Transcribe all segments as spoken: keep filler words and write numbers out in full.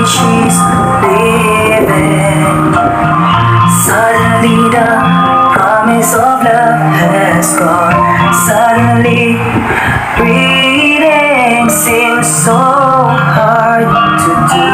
she's leaving. Suddenly the promise of love has gone. Suddenly breathing seems so hard to do.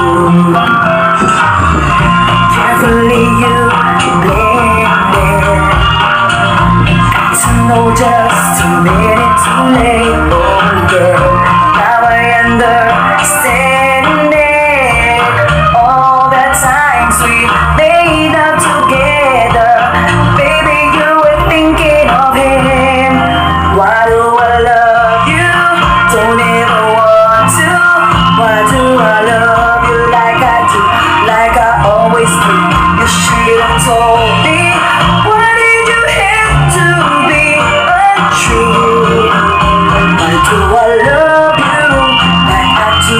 Carefully you blend it to know just a minute too late. Oh yeah, now I understand it. All the times we made up together, baby, you were thinking of him. Why do I love you? Don't ever want to. Why do I love you like I do, like I always do? You should have told me. Why did you have to be untrue? Why do I love you like I do?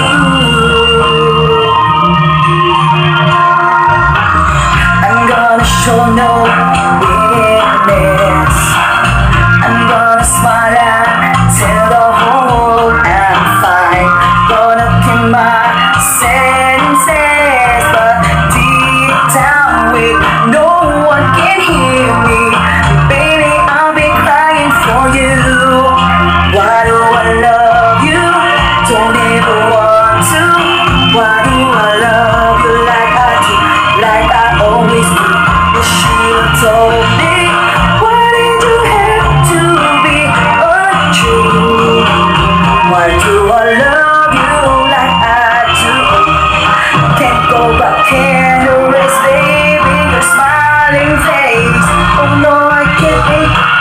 I'm gonna show no weakness. I'm gonna smile and tell the whole world I'm fine. Gonna keep my senses, but deep down with no one can hear me. Baby, I'll be crying for you. Why do I love you? Don't ever want to. Why do I love you like I do, like I always do? You should have told me. Why did you have to be untrue? Why do I love you like I do? Can't go back, can't erase, baby, your smiling face. Oh no, I can't.